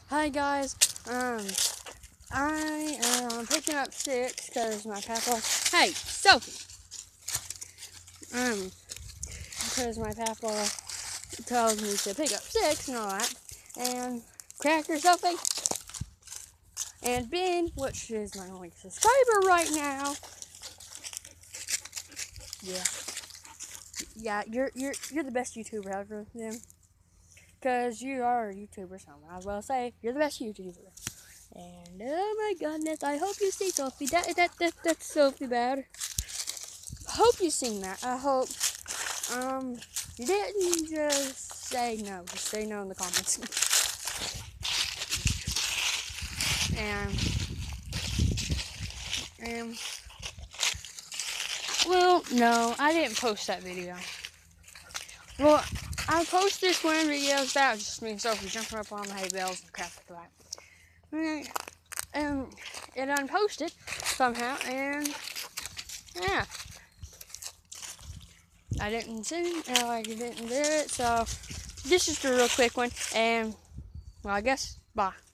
Hi guys, I am picking up 6 because my papa. Hey, Sophie. Because my papa tells me to pick up 6 and all that, and Cracker Sophie, and Ben, which is my only subscriber right now. Yeah, you're the best YouTuber ever, then. Because you are a YouTuber, so I might as well say you're the best YouTuber. And oh my goodness, I hope you see Sophie. That's Sophie bad. I hope you seen that. I hope you didn't just say no. Just say no in the comments. and well, no, I didn't post that video. Well, I post this one videos about just me and Sophie jumping up on the hay bales and crap like that. And it unposted somehow, and yeah, I didn't do it, so this is just a real quick one, and well, I guess bye.